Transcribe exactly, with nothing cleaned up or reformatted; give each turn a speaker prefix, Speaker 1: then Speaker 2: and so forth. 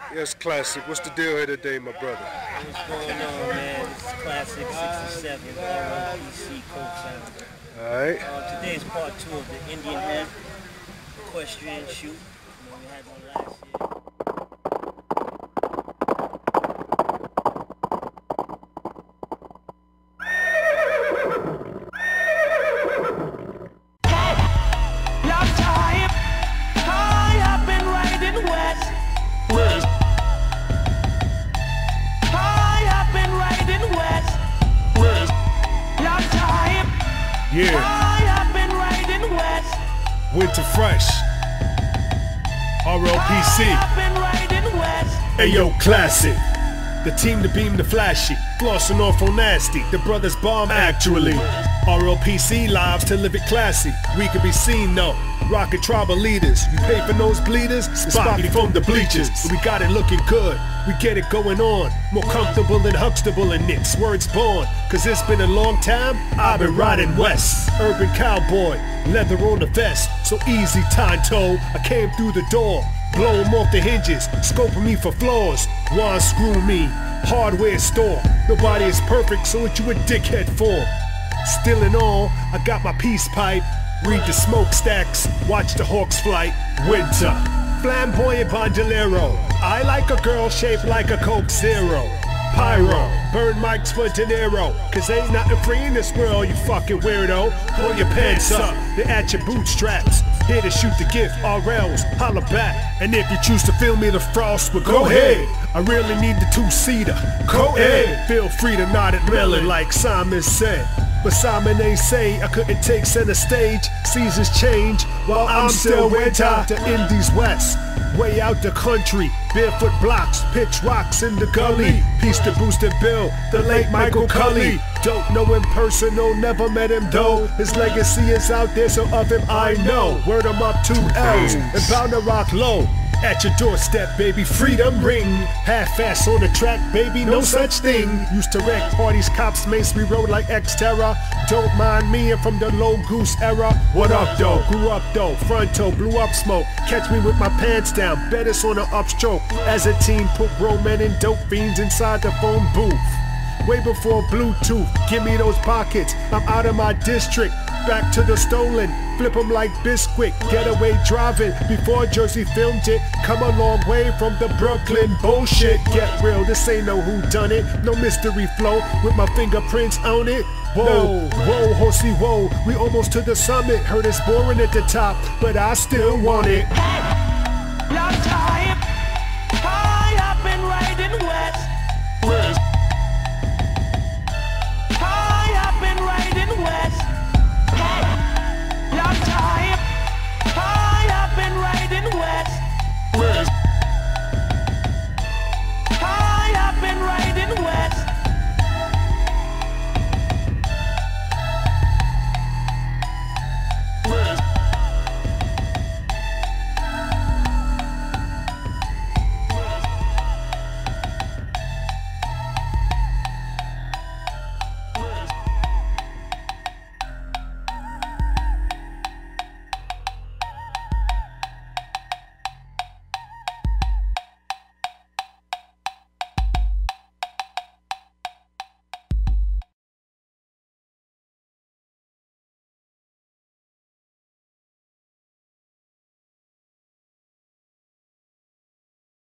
Speaker 1: Yes, Classic. What's the deal here today, my brother?
Speaker 2: What's going on, man? This is Classic sixty-seven, R O P C co-founder.
Speaker 1: All right.
Speaker 2: Uh, today is part two of the Indian Head equestrian shoot. You know, we had one last year.
Speaker 3: Yeah.
Speaker 4: I've been riding west.
Speaker 3: Winter Fresh. R L P C.
Speaker 4: I've been riding west.
Speaker 3: Ayo, Classic. The team to beam the flashy. Flossing off on nasty. The brothers bomb actually. R L P C lives to live it classy. We can be seen though. Rockin' tribal leaders. You pay for those bleeders? Spot me from the bleachers. We got it looking good. We get it going on. More comfortable than Huxtable and Knicks. Words born. Cause it's been a long time. I've been riding west. Urban cowboy. Leather on the vest. So easy, time toe. I came through the door. Blow 'em off the hinges. Scoping me for flaws. One screw me. Hardware store. Nobody is perfect, so what you a dickhead for? Still in all, I got my peace pipe. Read the smokestacks, watch the hawks flight. Winter, flamboyant bandolero. I like a girl shaped like a Coke Zero. Pyro, burn mics for De Niro. Cause ain't nothing free in this world, you fucking weirdo. Pull your pants up, they're at your bootstraps. Here to shoot the gift, R Ls, holla back. And if you choose to fill me the frost, well go ahead. I really need the two-seater, go ahead. Feel free to nod at Miller like Simon said. But Simon ain't say I couldn't take center stage. Seasons change while I'm still winter. The Indies West, way out the country. Barefoot blocks, pitch rocks in the gully. Peace to Boosted Bill, the late Michael Cully. Don't know him personal, never met him though. His legacy is out there, so of him I know. Word him up, two L's, and bound to rock low. At your doorstep, baby, freedom ring. Half-ass on the track, baby, no such thing. Used to wreck parties, cops, Mace, we rode like X-Terra. Don't mind me, I'm from the low goose era. What up, though? Grew up, though. Fronto, blew up smoke. Catch me with my pants down, bet it's on the upstroke. As a teen, put bro men and dope fiends inside the phone booth. Way before Bluetooth, give me those pockets. I'm out of my district, back to the stolen. Flip them like Bisquick, getaway driving. Before Jersey filmed it, come a long way from the Brooklyn bullshit. Get real, this ain't no whodunit, no mystery flow with my fingerprints on it. Whoa, whoa, horsey, whoa, we almost to the summit. Heard it's boring at the top, but I still want it.